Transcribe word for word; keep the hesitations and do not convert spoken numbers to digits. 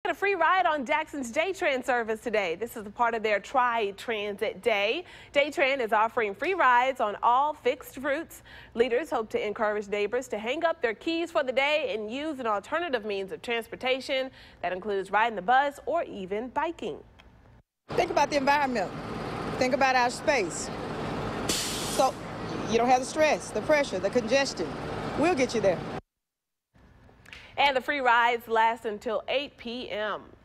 get a free ride on Jackson's J-Tran service today. This is a part of their Tri-Transit Day. J-Tran is offering free rides on all fixed routes. Leaders hope to encourage neighbors to hang up their keys for the day and use an alternative means of transportation that includes riding the bus or even biking. Think about the environment. Think about our space. So you don't have the stress, the pressure, the congestion. We'll get you there. And the free rides last until eight p m